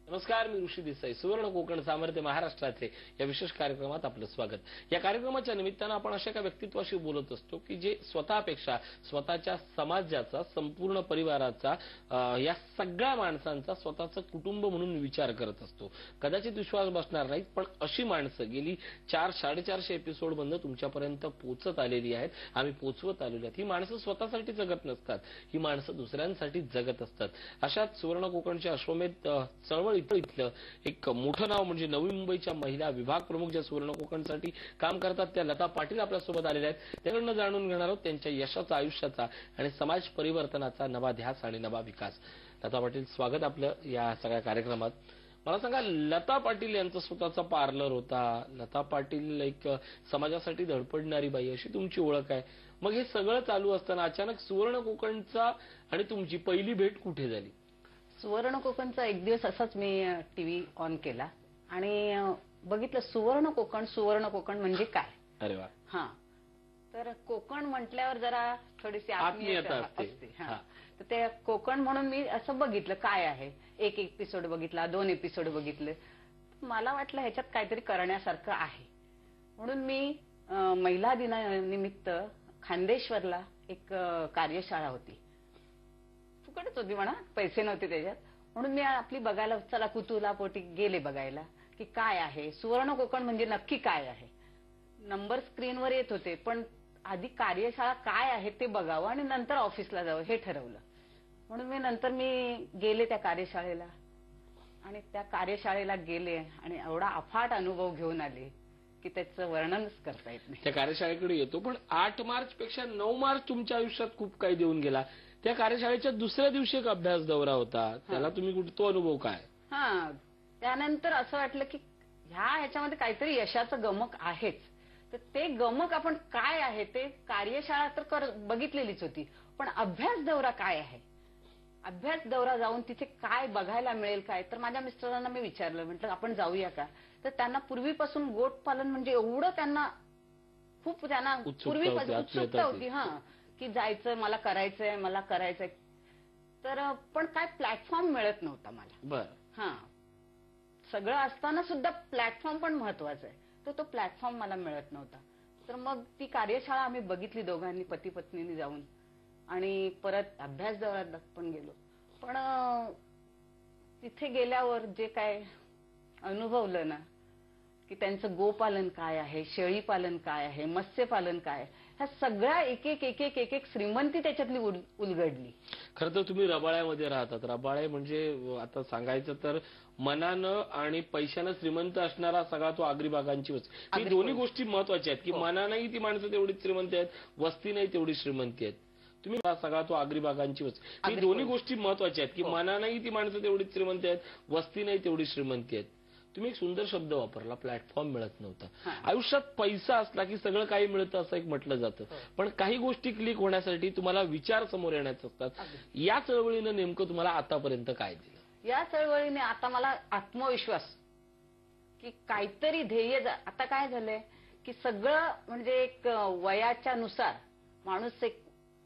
नमस्कार, मी ऋषी देसाई. सुवर्ण कोकण सामर्थ्य महाराष्ट्राचे या विशेष कार्यक्रमात आपलं स्वागत. या कार्यक्रमाच्या निमित्तानं आपण अशा एका व्यक्तित्वाशी बोलत असतो की जे स्वतःपेक्षा स्वतःच्या समाजाचा, संपूर्ण परिवाराचा, या सगळ्या माणसांचा स्वतःचं कुटुंब म्हणून विचार करत असतो. कदाचित विश्वास बसणार नाही, पण अशी माणसं गेली 400-450 एपिसोड मधनं तुमच्यापर्यंत पोहोचत आलेली आहेत. आम्ही पोहोचवत आलेली आहेत. ही माणसं स्वतःसाठी जगत नसतात, ही माणसं दुसऱ्यांसाठी जगत असतात. अशाच सुवर्ण कोकणच्या अश्वमेध चळवळ इथलं एक मोठं नाव म्हणजे नवी मुंबईच्या महिला विभाग प्रमुख ज्या सुवर्ण कोकणसाठी काम करतात त्या लता पाटील आपल्यासोबत आलेल्या आहेत. त्याकडनं जाणून घेणार आहोत त्यांच्या यशाचा, आयुष्याचा आणि समाज परिवर्तनाचा नवा ध्यास आणि नवा विकास. लता पाटील, स्वागत आपलं या सगळ्या कार्यक्रमात. मला सांगा, लता पाटील यांचं स्वतःचा पार्लर होता. लता पाटील एक समाजासाठी धडपडणारी बाई अशी तुमची ओळख आहे. मग हे सगळं चालू असताना अचानक सुवर्ण कोकणचा आणि तुमची पहिली भेट कुठे झाली? सुवर्ण कोकणचा एक दिवस असाच मी टीव्ही ऑन केला आणि बघितलं सुवर्ण कोकण म्हणजे काय. अरे वा. हा, तर कोकण म्हटल्यावर जरा थोडीशी आत्मीयता असते. तर ते कोकण म्हणून मी असं बघितलं काय आहे. एक एपिसोड बघितला, 2 एपिसोड बघितले. मला वाटलं ह्याच्यात काहीतरी करण्यासारखं आहे, म्हणून मी महिला दिनानिमित्त खांदेश्वरला एक कार्यशाळा होती. फुकटच होती म्हणा, पैसे नव्हते त्याच्यात, म्हणून मी आपली बघायला, चला कुतूहलापोटी गेले बघायला की काय आहे सुवर्ण कोकण म्हणजे नक्की काय आहे. नंबर स्क्रीनवर येत होते, पण आधी कार्यशाळा काय आहे ते बघावं आणि नंतर ऑफिसला जावं हे ठरवलं. म्हणून मी गेले त्या कार्यशाळेला आणि त्या कार्यशाळेला गेले आणि एवढा अफाट अनुभव घेऊन आले की त्याचं वर्णनच करता येत नाही. त्या कार्यशाळेकडे येतो, पण 8 मार्च पेक्षा 9 मार्च तुमच्या आयुष्यात खूप काही देऊन गेला. त्या कार्यशाळेच्या दुसऱ्या दिवशी एक अभ्यास दौरा होता, त्याला तुम्ही तो अनुभव काय? त्यानंतर असं वाटलं की ह्याच्यामध्ये काहीतरी यशाचं गमक आहेच. तर ते गमक आपण काय आहे ते कार्यशाळा तर बघितलेलीच होती, पण अभ्यास दौरा काय आहे, अभ्यास दौरा जाऊन तिथे काय बघायला मिळेल काय. तर माझ्या मिस्टरांना मी विचारलं, म्हटलं आपण जाऊया का. तर त्यांना पूर्वीपासून गोट पालन म्हणजे एवढं त्यांना पूर्वीपासून उत्सुकता होती की जायचं, मला करायचंय. तर पण काय प्लॅटफॉर्म मिळत नव्हता मला. सगळं असताना सुद्धा प्लॅटफॉर्म पण महत्वाचा आहे, तर तो प्लॅटफॉर्म मला मिळत नव्हता. तर मग ती कार्यशाळा आम्ही बघितली दोघांनी, पती पत्नीने जाऊन, आणि परत अभ्यास दौऱ्यात पण गेलो. पण तिथे गेल्यावर जे काय अनुभवलं ना, की त्यांचं गोपालन काय आहे, शेळीपालन काय आहे, मत्स्यपालन काय आहे, ह्या सगळ्या एक श्रीमंती त्याच्यातली उलगडली. खरं तर तुम्ही रबाळ्यामध्ये राहतात. रबाळे म्हणजे आता सांगायचं तर मनानं आणि पैशानं श्रीमंत असणारा सगळा तो आगरी भागांची वस्ती. ही दोन्ही गोष्टी महत्वाच्या आहेत की मनानंही ती माणसं तेवढीच श्रीमंत आहेत, वस्तीनंही तेवढी श्रीमंती आहेत. तुम्ही सगळा तो आगरी भागांची वस्ती, ही दोन्ही गोष्टी महत्वाच्या आहेत की मनानंही ती माणसं तेवढीच श्रीमंत आहेत, वस्तीनंही तेवढी श्रीमंती आहेत. तुम्ही एक सुंदर शब्द वापरला, प्लॅटफॉर्म मिळत नव्हता. आयुष्यात पैसा असला की सगळं काही मिळतं असं एक म्हटलं जातं, पण काही गोष्टी क्लिक होण्यासाठी तुम्हाला विचार समोर येण्याचे असतात. या चळवळीनं नेमकं तुम्हाला आतापर्यंत काय दिलं? या चळवळीने आता मला आत्मविश्वास की काहीतरी ध्येय. आता काय झालंय की सगळं म्हणजे एक वयाच्या नुसार माणूस एक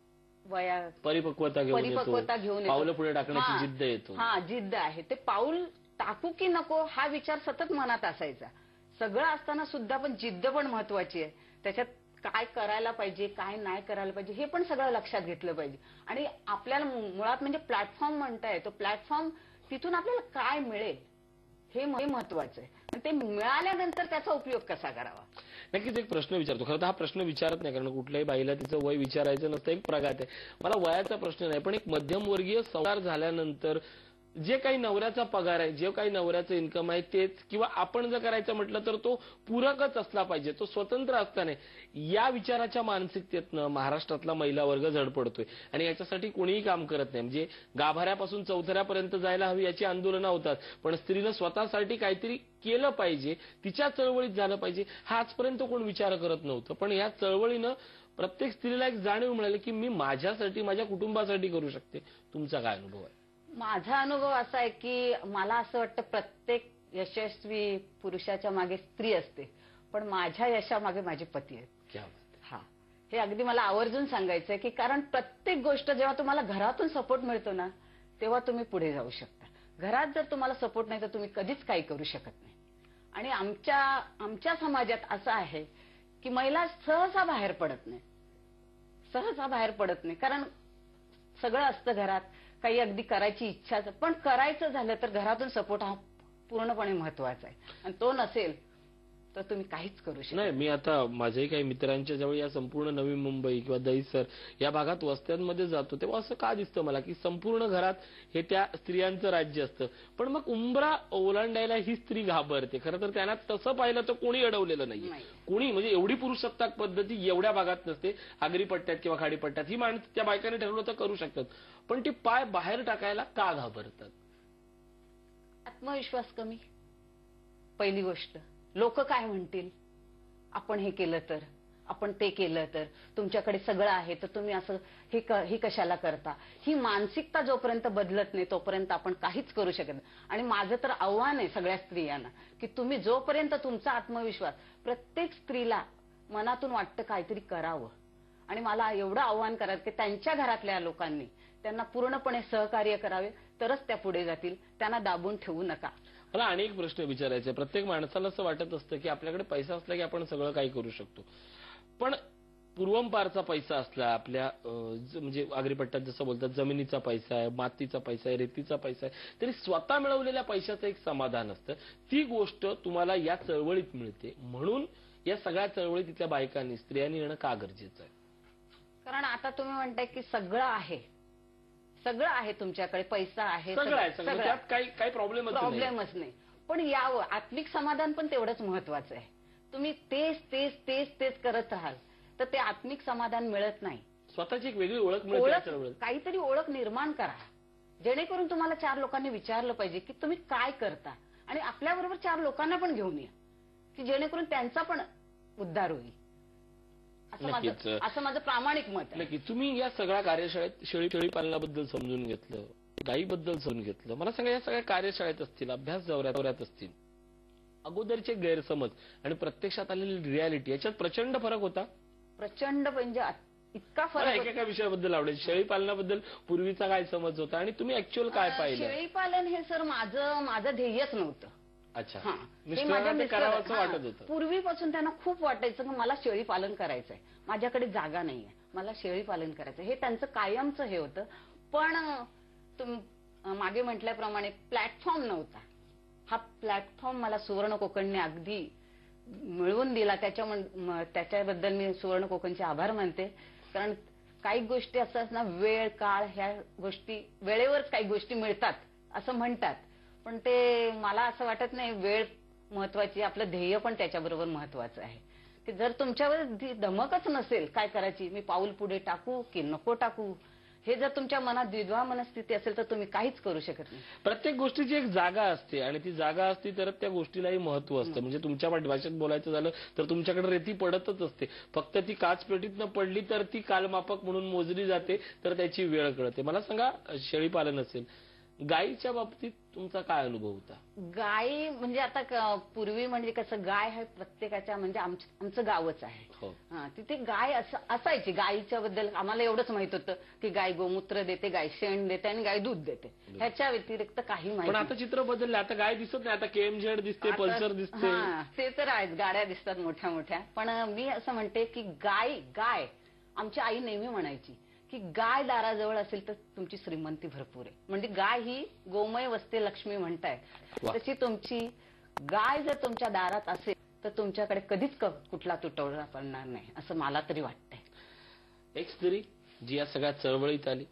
परिपक्वता घेऊन पावलं पुढे टाकण्याची जिद्द येतो. जिद्द आहे. ते पाऊल टाकू की नको हा विचार सतत मनात असायचा. सगळं असताना सुद्धा पण जिद्द पण महत्वाची आहे. त्याच्यात काय करायला पाहिजे, काय नाही करायला पाहिजे हे पण सगळं लक्षात घेतलं पाहिजे. आणि आपल्याला मुळात म्हणजे प्लॅटफॉर्म म्हणताय, तो प्लॅटफॉर्म तिथून आपल्याला काय मिळेल हे महत्वाचं आहे. आणि ते मिळाल्यानंतर त्याचा उपयोग कसा करावा. नक्कीच एक प्रश्न विचारतो. खरं तर हा प्रश्न विचारत नाही, कारण कुठल्याही बाईला तिचं वय विचारायचं नसतं. एक प्रघात आहे. मला वयाचा प्रश्न नाही, पण एक मध्यमवर्गीय संसार झाल्यानंतर जे काही नवऱ्याचा पगार आहे, जे काही नवऱ्याचं इन्कम आहे तेच, किंवा आपण जर करायचं म्हटलं तर तो पूरकच असला पाहिजे, तो स्वतंत्र असता नाही, या विचाराच्या मानसिकतेतनं महाराष्ट्रातला महिला वर्ग झडपडतोय. आणि याच्यासाठी कोणीही काम करत नाही. म्हणजे गाभाऱ्यापासून चौथऱ्यापर्यंत जायला हवी याची आंदोलनं होतात, पण स्त्रीनं स्वतःसाठी काहीतरी केलं पाहिजे, तिच्या चळवळीत झालं पाहिजे, हा आजपर्यंत कोण विचार करत नव्हतं. पण या चळवळीनं प्रत्येक स्त्रीला एक जाणीव मिळाली की मी माझ्यासाठी, माझ्या कुटुंबासाठी करू शकते. तुमचा काय अनुभव आहे? माझा अनुभव असा आहे की मला असं वाटतं प्रत्येक यशस्वी पुरुषाच्या मागे स्त्री असते, पण माझ्या यशामागे माझे पती आहेत. हे अगदी मला आवर्जून सांगायचंय की कारण प्रत्येक गोष्ट जेव्हा तुम्हाला घरातून सपोर्ट मिळतो ना, तेव्हा तुम्ही पुढे जाऊ शकता. घरात जर तुम्हाला सपोर्ट नाही तर तुम्ही कधीच काही करू शकत नाही. आणि आमच्या समाजात असं आहे की महिला सहसा बाहेर पडत नाही, कारण सगळं असतं घरात, काही अगदी करायची इच्छा, पण करायचं झालं तर घरातून सपोर्ट हा पूर्णपणे महत्वाचा आहे. आणि तो नसेल तर तुम्ही काहीच करू शकत नाही. मी आता माझ्याही काही मित्रांच्या जवळ या संपूर्ण नवी मुंबई किंवा दहिसर या भागात वस्त्यांमध्ये जातो, तेव्हा असं का दिसतं मला की संपूर्ण घरात हे त्या स्त्रियांचं राज्य असतं, पण मग उंबरा ओलांडायला ही स्त्री घाबरते. खरं तर त्यांना तसं पाहिलं तर कोणी अडवलेलं नाही. कोणी म्हणजे एवढी पुरुषसत्ताक पद्धती एवढ्या भागात नसते. आगरी पट्ट्यात किंवा खाडी पट्ट्यात ही माणसं त्या बायकांनी ठरवलं तर करू शकतात, पण ती पाय बाहेर टाकायला का घाबरतात? आत्मविश्वास कमी. पहिली गोष्ट, लोक काय म्हणतील, आपण हे केलं तर, आपण ते केलं तर, तुमच्याकडे सगळं आहे तर तुम्ही असं हे कशाला करता. ही मानसिकता जोपर्यंत बदलत नाही तोपर्यंत आपण काहीच करू शकत नाही. आणि माझं तर आव्हान आहे सगळ्या स्त्रियांना की तुम्ही जोपर्यंत तुमचा आत्मविश्वास, प्रत्येक स्त्रीला मनातून वाटतं काहीतरी करावं, आणि मला एवढं आव्हान करायचं की त्यांच्या घरातल्या लोकांनी त्यांना पूर्णपणे सहकार्य करावे, तरच त्या पुढे जातील. त्यांना दाबून ठेवू नका. मला अनेक प्रश्न विचारायचे. प्रत्येक माणसाला असं वाटत असतं की आपल्याकडे पैसा असला की आपण सगळं काही करू शकतो, पण पूर्वंपारचा पैसा असला, आपल्या म्हणजे आगरीपट्ट्यात जसं बोलतात जमिनीचा पैसा आहे, मातीचा पैसा आहे, रेतीचा पैसा आहे, तरी स्वतः मिळवलेल्या पैशाचं एक समाधान असतं. ती गोष्ट तुम्हाला या चळवळीत मिळते. म्हणून या सगळ्या चळवळीत तिथल्या बायकांनी, स्त्रियांनी येणं का गरजेचं आहे? कारण आता तुम्ही म्हणताय की सगळं आहे तुमच्याकडे, पैसा आहे, सगळं आहे, त्यात काही प्रॉब्लेमच नाही. पण यावं आत्मिक समाधान पण तेवढंच महत्वाचं आहे. तुम्ही तेच करत राहाल तर ते आत्मिक समाधान मिळत नाही. स्वतःची एक वेगळी ओळख मिळते. काहीतरी ओळख निर्माण करा, जेणेकरून तुम्हाला 4 लोकांनी विचारलं पाहिजे की तुम्ही काय करता, आणि आपल्याबरोबर 4 लोकांना पण घेऊन या की जेणेकरून त्यांचा पण उद्धार होईल. असं माझं प्रामाणिक मत आहे. नक्की. तुम्ही या सगळ्या कार्यशाळेत शेळी पालनाबद्दल समजून घेतलं, गायीबद्दल समजून घेतलं. मला सांगा, या सगळ्या कार्यशाळेत असतील, अभ्यास दौऱ्यात असतील, अगोदरचे गैरसमज आणि प्रत्यक्षात आलेली रियालिटी याच्यात प्रचंड फरक होता. प्रचंड म्हणजे इतका फरक. एका विषयाबद्दल आवडेल, शेळी पालनाबद्दल पूर्वीचा काय समज होता आणि तुम्ही ऍक्च्युअल काय पाहिलं? शेळी पालन हे सर माझं ध्येयच नव्हतं. अच्छा. हे करावंसं वाटत होतं. पूर्वीपासून त्यांना खूप वाटायचं की मला शेळी पालन करायचंय, माझ्याकडे जागा नाहीये, मला शेळी पालन करायचं, हे त्यांचं कायमचं हे होतं. पण मागे म्हटल्याप्रमाणे प्लॅटफॉर्म नव्हता. हा प्लॅटफॉर्म मला सुवर्ण कोकणने अगदी मिळवून दिला. त्याच्याबद्दल मी सुवर्ण कोकणचे आभार मानते. कारण काही गोष्टी असतात ना, वेळ काळ ह्या गोष्टी, वेळेवरच काही गोष्टी मिळतात असं म्हणतात, पण ते मला असं वाटत नाही. वेळ महत्वाची, आपलं ध्येय पण त्याच्याबरोबर महत्वाचं आहे. की जर तुमच्यावर धमकच नसेल काय करायची, मी पाऊल पुढे टाकू की नको टाकू, हे जर तुमच्या मनात द्विधा मनस्थिती असेल तर तुम्ही काहीच करू शकत नाही. प्रत्येक गोष्टीची एक जागा असते आणि ती जागा असती तर त्या गोष्टीलाही महत्व असतं. म्हणजे तुमच्या भाषेत बोलायचं झालं तर तुमच्याकडे रेती पडतच असते, फक्त ती काचपेटीतनं पडली तर ती कालमापक म्हणून मोजली जाते, तर त्याची वेळ कळते. मला सांगा, शेळी पालन असेल, गायीच्या बाबतीत तुमचा काय अनुभव होता? गायी म्हणजे आता पूर्वी म्हणजे कसं, गाय हे प्रत्येकाच्या म्हणजे आमचं गावच आहे. तिथे गाय असायची. गायीच्या बद्दल आम्हाला एवढंच माहित होतं की गाय गोमूत्र देते, गाय शेण देते आणि गाय दूध देते. ह्याच्या व्यतिरिक्त काही माहिती. पण आता चित्र बदललं, आता गाय दिसत नाही, आता KMZ दिसते, पल्सर दिसते. ते तर आहेत, गाड्या दिसतात मोठ्या मोठ्या. पण मी असं म्हणते की गाय आमची आई नेहमी म्हणायची की गाय दाराजवळ असेल तर तुमची श्रीमंती भरपूर आहे. म्हणजे गाय ही गोमय वस्ते लक्ष्मी म्हणताय, तशी तुमची गाय जर तुमच्या दारात असेल तर तुमच्याकडे कधीच कुठला तुटवडा पडणार नाही, असं मला तरी वाटतंय. एक स्त्री जी या सगळ्या चळवळीत आली,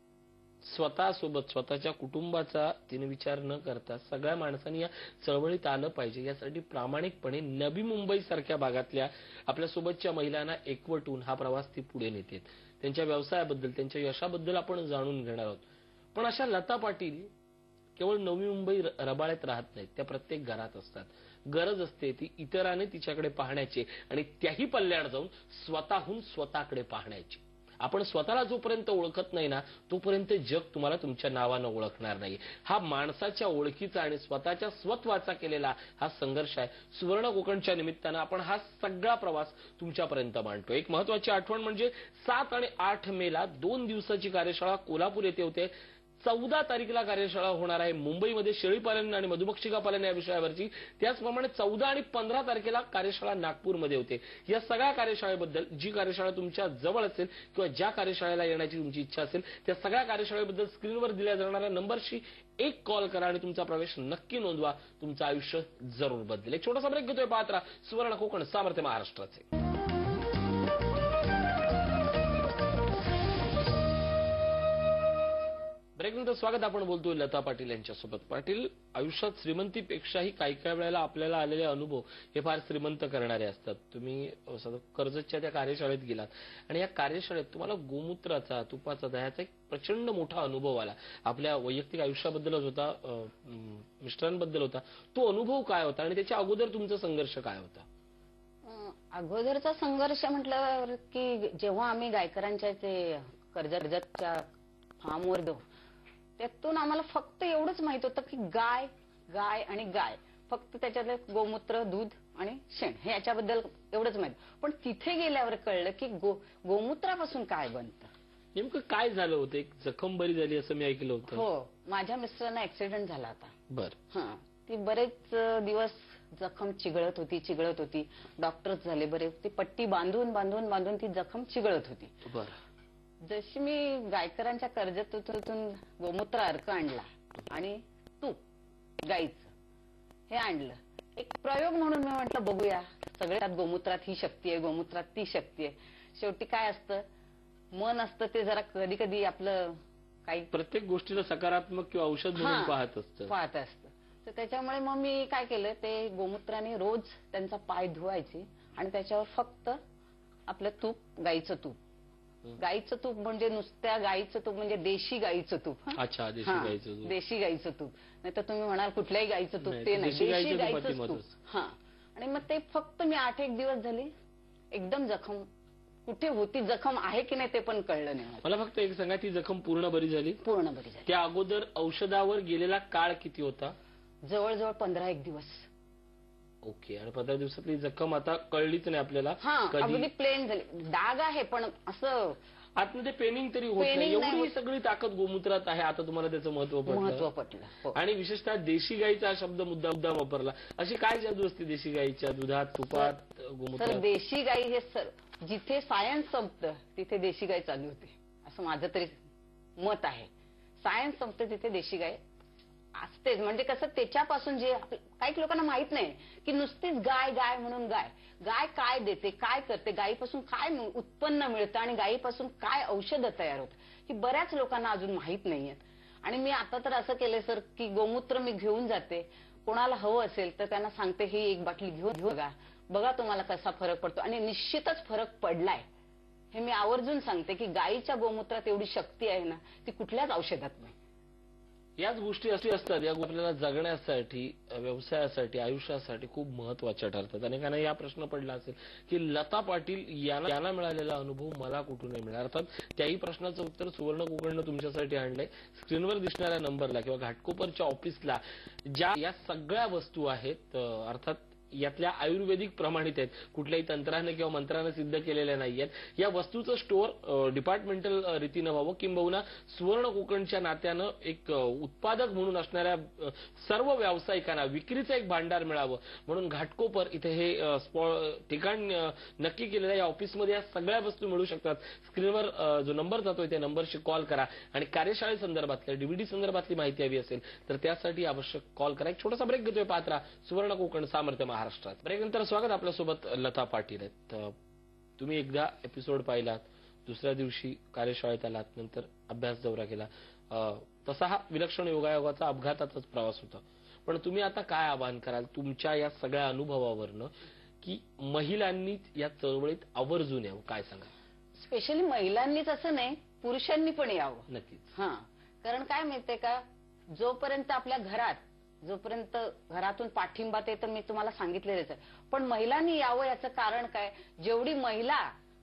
स्वतःसोबत स्वतःच्या कुटुंबाचा तिने विचार न करता सगळ्या माणसांनी या चळवळीत आलं पाहिजे यासाठी प्रामाणिकपणे नवी मुंबई सारख्या भागातल्या आपल्या सोबतच्या महिलांना एकवटून हा प्रवास ती पुढे नेते. त्यांच्या व्यवसायाबद्दल, त्यांच्या यशाबद्दल आपण जाणून घेणार आहोत. पण अशा लता पाटील केवळ नवी मुंबई रबाळ्यात राहत नाहीत, त्या प्रत्येक घरात असतात. गरज असते ती इतरांनी तिच्याकडे पाहण्याची आणि त्याही पल्ल्यावर जाऊन स्वतःहून स्वतःकडे पाहण्याची. आपण स्वतःला जोपर्यंत ओळखत नाही ना, तोपर्यंत जग तुम्हाला तुमच्या नावानं ओळखणार नाही. हा माणसाच्या ओळखीचा आणि स्वतःच्या स्वत्वाचा केलेला हा संघर्ष आहे. सुवर्ण कोकणच्या निमित्तानं आपण हा सगळा प्रवास तुमच्यापर्यंत मांडतो. एक महत्वाची आठवण म्हणजे 7 आणि 8 मेला 2 दिवसाची कार्यशाळा कोल्हापूर येथे होते. 14 तारखेला कार्यशाळा होणार आहे मुंबईमध्ये शेळीपालन आणि मधुमक्षिका पालन या विषयावरची. त्याचप्रमाणे 14 आणि 15 तारखेला कार्यशाळा नागपूरमध्ये होते. या सगळ्या कार्यशाळेबद्दल, जी कार्यशाळा तुमच्या जवळ असेल किंवा ज्या कार्यशाळेला येण्याची तुमची इच्छा असेल, त्या सगळ्या कार्यशाळेबद्दल स्क्रीनवर दिल्या जाणाऱ्या नंबरशी एक कॉल करा आणि तुमचा प्रवेश नक्की नोंदवा. तुमचं आयुष्य जरूर बदलेल. एक छोटासा ब्रेक घेतोय. पाहत राहा सुवर्ण कोकण, सामर्थ्य महाराष्ट्राचे. ब्रेकनंतर स्वागत. आपण बोलतोय लता पाटील यांच्यासोबत. पाटील, आयुष्यात श्रीमंतीपेक्षाही काही काही वेळेला आपल्याला आलेले अनुभव हे फार श्रीमंत करणारे असतात. तुम्ही कर्जतच्या त्या कार्यशाळेत गेलात आणि या कार्यशाळेत तुम्हाला गोमूत्राचा, तुपाचा, दह्याचा एक प्रचंड मोठा अनुभव आला. आपल्या वैयक्तिक आयुष्याबद्दलच होता, मिस्टरांबद्दल होता. तो अनुभव काय होता आणि त्याच्या अगोदर तुमचा संघर्ष काय होता? अगोदरचा संघर्ष म्हटलं की जेव्हा आम्ही गायकरांच्या ते कर्जतच्या फार्मवर जाऊ, त्यातून आम्हाला फक्त एवढंच माहित होतं की गाय गाय आणि गाय, फक्त त्याच्यातले गोमूत्र, दूध आणि शेण हे याच्याबद्दल एवढंच माहित. पण तिथे गेल्यावर कळलं की गोमूत्रापासून काय बनतं. नेमकं काय झालं होतं? एक जखम बरी झाली असं मी ऐकलं होतं. हो, माझ्या मिस्टरांना ऍक्सिडेंट झाला होता. बरं. ती बरेच दिवस जखम चिघळत होती. डॉक्टर्स झाले बरे, ती पट्टी बांधून ती जखम चिघळत होती. बरं. जशी मी गायकरांच्या कर्जतून गोमूत्र अर्क आणला आणि तूप गाईचं हे आणलं, एक प्रयोग म्हणून मी म्हटलं बघूया, सगळ्यात गोमूत्रात ही शक्ती आहे, गोमूत्रात ती शक्ती आहे. शेवटी काय असतं, मन असतं ते जरा कधी कधी आपलं काही प्रत्येक गोष्टीला सकारात्मक किंवा औषध म्हणून पाहत असतं. तर त्याच्यामुळे मग मी काय केलं, ते गोमूत्राने रोज त्यांचा पाय धुवायचे आणि त्याच्यावर फक्त आपलं तूप, गाईचं तूप म्हणजे नुसत्या गाईचं तूप म्हणजे देशी गाईचं तूप. अच्छा, देशी गाईचं तूप. नाही तर तुम्ही म्हणाल कुठल्याही गाईचं तूप, ते नाही, देशी गाईचं तूप. आणि मग ते फक्त मी 8-1 दिवस झाले, एकदम जखम कुठे होती, जखम आहे की नाही ते पण कळलं नाही मला. फक्त एक सांगा, ती जखम पूर्ण बरी झाली? पूर्ण बरी झाली. त्या अगोदर औषधावर गेलेला काळ किती होता? जवळजवळ 15-1 दिवस. ओके. आणि 15 दिवसातली जखम आता कळलीच नाही आपल्याला? अगदी प्लेन झाली. डाग आहे पण असं आतमध्ये पेनिंग तरी होत नाही. एवढी सगळी ताकद गोमूत्रात आहे. आता तुम्हाला त्याचं महत्व पटलं. हो. आणि विशेषतः देशी गाईचा हा शब्द मुद्दाम वापरला. अशी काय जादू असते देशी गाईच्या दुधात, तुपात, गोमूत्रात? देशी गाई हे जिथे सायन्स संपतं तिथे देशी गाय चालू होते, असं माझं तरी मत आहे. सायन्स संपतं तिथे देशी गाय असतेच. म्हणजे कसं, त्याच्यापासून जे काही लोकांना माहित नाही की नुसतीच गाय गाय म्हणून गाय काय देते, काय करते, गायीपासून काय उत्पन्न मिळतं आणि गायीपासून काय औषधं तयार होतं, ही बऱ्याच लोकांना अजून माहित नाहीयेत. आणि मी आता तर असं केलंय सर की गोमूत्र मी घेऊन जाते, कोणाला हवं असेल तर त्यांना सांगते ही एक बाटली घेऊन बघा तुम्हाला कसा फरक पडतो. आणि निश्चितच फरक पडलाय हे मी आवर्जून सांगते की गायीच्या गोमूत्रात एवढी शक्ती आहे ना, ती कुठल्याच औषधात नाही. याच गोष्टी अशी असतात, या आपल्याला जगण्यासाठी, व्यवसायासाठी, आयुष्यासाठी खूप महत्वाच्या ठरतात. अनेकांना या प्रश्न पडला असेल की लता पाटील यांना मिळालेला अनुभव मला कुठून नाही मिळाला. अर्थात त्याही प्रश्नाचं उत्तर सुवर्ण कोकणनं तुमच्यासाठी आणलंय. स्क्रीनवर दिसणाऱ्या नंबरला किंवा घाटकोपरच्या ऑफिसला ज्या या सगळ्या वस्तू आहेत, अर्थात यातल्या आयुर्वेदिक प्रमाणित आहेत, कुठल्याही तंत्राने किंवा मंत्राने सिद्ध केलेल्या नाहीयेत. या वस्तूचं स्टोअर डिपार्टमेंटल रीतीनं व्हावं, किंबहुना सुवर्ण कोकणच्या नात्यानं एक उत्पादक म्हणून असणाऱ्या सर्व व्यावसायिकांना विक्रीचं एक भांडार मिळावं म्हणून घाटकोपर इथे हे ठिकाण नक्की केलेलं आहे. या ऑफिसमध्ये या सगळ्या वस्तू मिळू शकतात. स्क्रीनवर जो नंबर जातोय त्या नंबरशी कॉल करा आणि कार्यशाळेसंदर्भातल्या डीव्हीडी संदर्भातली माहिती हवी असेल तर त्यासाठी आवश्यक कॉल करा. एक छोटासा ब्रेक घेतोय. पात्रा सुवर्ण कोकण, सामर्थ्य महाराष्ट्रात. ब्रेकनंतर स्वागत. आपल्यासोबत लता पाटील आहेत. तुम्ही एकदा एपिसोड पाहिलात, दुसऱ्या दिवशी कार्यशाळेत आलात, नंतर अभ्यास दौरा केला. तसा हा विलक्षण योगायोगाचा अपघाताचाच प्रवास होता. पण तुम्ही आता काय आवाहन कराल तुमच्या या सगळ्या अनुभवावरनं की महिलांनी या चळवळीत आवर्जून यावं, काय सांगा? स्पेशली महिलांनीच असं नाही, पुरुषांनी पण यावं. नक्कीच. कारण काय माहितीये का, जोपर्यंत आपल्या जोपर्यंत घरातून पाठिंबा ते तर मी तुम्हाला सांगितलेलंच आहे, पण महिलांनी यावं याचं कारण काय, जेवढी महिला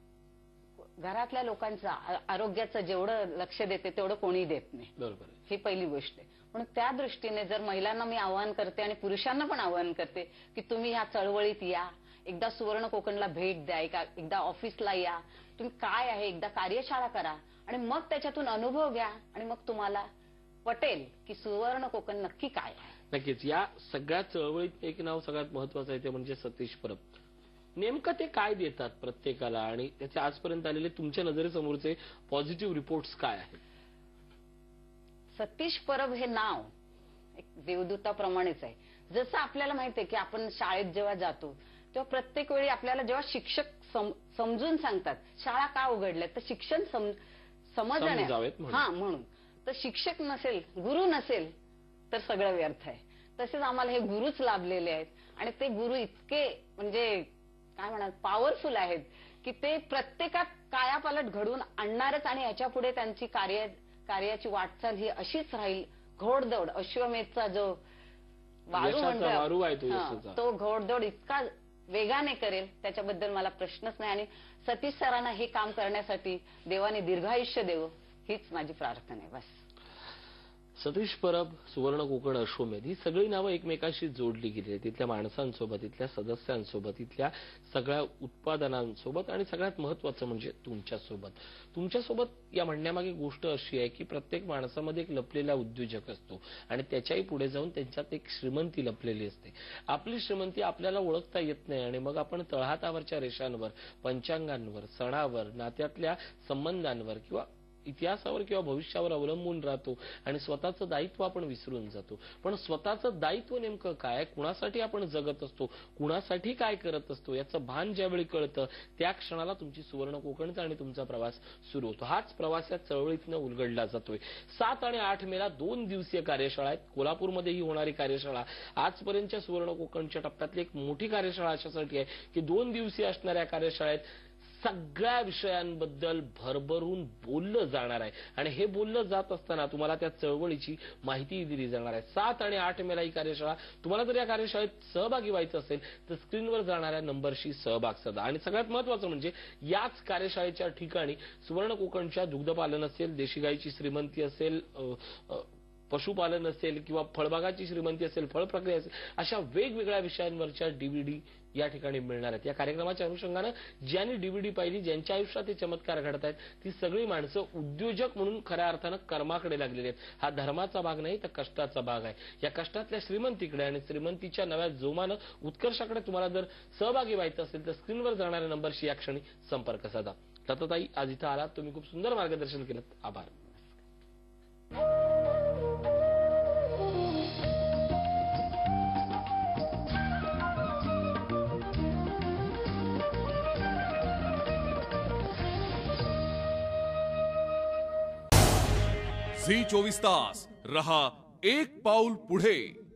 घरातल्या लोकांचा आरोग्याचं जेवढं लक्ष देते तेवढं कोणी देत नाही. बरोबर, ही पहिली गोष्ट आहे. म्हणून त्या दृष्टीने जर महिलांना मी आवाहन करते आणि पुरुषांना पण आवाहन करते की तुम्ही ह्या चळवळीत या, एकदा सुवर्ण कोकणला भेट द्या, एकदा ऑफिसला या, तुम्ही काय आहे एकदा कार्यशाळा करा आणि मग त्याच्यातून अनुभव घ्या आणि मग तुम्हाला पटेल की सुवर्ण कोकण नक्की काय आहे. नक्कीच या सगळ्या चळवळीत एक नाव सगळ्यात महत्वाचं आहे ते म्हणजे सतीश परब. नेमकं ते काय देतात प्रत्येकाला आणि त्याचे आजपर्यंत आलेले तुमच्या नजरेसमोरचे पॉझिटिव्ह रिपोर्ट्स काय आहेत. सतीश परब हे नाव एक देवदूताप्रमाणेच आहे. जसं आपल्याला माहितीये की आपण शाळेत जेव्हा जातो तेव्हा प्रत्येक वेळी आपल्याला जेव्हा शिक्षक समजून सांगतात शाळा का उघडल्या तर शिक्षण समजावेत म्हणून. म्हणून तर शिक्षक नसेल गुरु नसेल तर सगळं व्यर्थ आहे. तसेच आम्हाला हे गुरुच लाभलेले आहेत आणि ते गुरु इतके म्हणजे काय म्हणतात पॉवरफुल आहेत की ते प्रत्येकात कायापालट घडवून आणणारच आणि याच्या पुढे त्यांची कार्याची वाटचाल ही अशीच राहील. घोडदौड अश्वमेधचा जो वारू म्हणतो तो घोडदौड इतका वेगाने करेल त्याच्याबद्दल मला प्रश्नच नाही. आणि सतीश सरांना हे काम करण्यासाठी देवाने दीर्घायुष्य देव हीच माझी प्रार्थना आहे बस. सतीश परब, सुवर्ण कोकण, अश्वमेध ही सगळी नावं एकमेकाशी जोडली गेली आहेत. तिथल्या माणसांसोबत, इथल्या सदस्यांसोबत, इथल्या सगळ्या उत्पादनांसोबत आणि सगळ्यात महत्वाचं म्हणजे तुमच्यासोबत या म्हणण्यामागे गोष्ट अशी आहे की प्रत्येक माणसामध्ये एक लपलेला उद्योजक असतो आणि त्याच्याही पुढे जाऊन त्यांच्यात एक श्रीमंती लपलेली असते. आपली श्रीमंती आपल्याला ओळखता येत नाही आणि मग आपण तळहातावरच्या रेषांवर, पंचांगांवर, सणावर, नात्यातल्या संबंधांवर किंवा इतिहासावर किंवा भविष्यावर अवलंबून राहतो आणि स्वतःचं दायित्व आपण विसरून जातो. पण स्वतःचं दायित्व नेमकं काय, कुणासाठी आपण जगत असतो, कुणासाठी काय करत असतो याचं भान ज्यावेळी कळतं त्या क्षणाला तुमची सुवर्ण कोकणचा आणि तुमचा प्रवास सुरू होतो. हाच प्रवास या चळवळीतनं उलगडला जातोय. 7 आणि 8 मेला 2 दिवसीय कार्यशाळा आहेत. कोल्हापूरमध्ये ही होणारी कार्यशाळा आजपर्यंतच्या सुवर्ण कोकणच्या टप्प्यातली एक मोठी कार्यशाळा अशासाठी आहे की 2 दिवसीय असणाऱ्या कार्यशाळेत सगळ्या विषयांबद्दल भरभरून बोललं जाणार आहे आणि हे बोललं जात असताना तुम्हाला त्या चळवळीची माहिती दिली जाणार आहे. 7 आणि 8 मेला ही कार्यशाळा. तुम्हाला जर या कार्यशाळेत सहभागी व्हायचं असेल तर स्क्रीनवर जाणाऱ्या नंबरशी सहभाग साधा. आणि सगळ्यात महत्वाचं म्हणजे याच कार्यशाळेच्या ठिकाणी सुवर्ण कोकणच्या दुग्धपालन असेल, देशी गाईची श्रीमंती असेल, पशुपालन असेल किंवा फळबागाची श्रीमंती असेल, फळ प्रक्रिया असेल, अशा वेगवेगळ्या विषयांवरच्या DVD या ठिकाणी मिळणार आहेत. या कार्यक्रमाच्या अनुषंगानं ज्यांनी DVD पाहिली, ज्यांच्या आयुष्यात हे चमत्कार घडत आहेत ती सगळी माणसं उद्योजक म्हणून खऱ्या अर्थानं कर्माकडे लागलेली आहेत. हा धर्माचा भाग नाही तर कष्टाचा भाग आहे. या कष्टातल्या श्रीमंतीकडे आणि श्रीमंतीच्या नव्या जोमानं उत्कर्षाकडे तुम्हाला जर सहभागी व्हायचं असेल तर स्क्रीनवर जाणाऱ्या नंबरशी या क्षणी संपर्क साधा. लताताई आज इथं आलात, तुम्ही खूप सुंदर मार्गदर्शन केलं, आभार. झी 24 तास रहा एक पाऊल पुढे.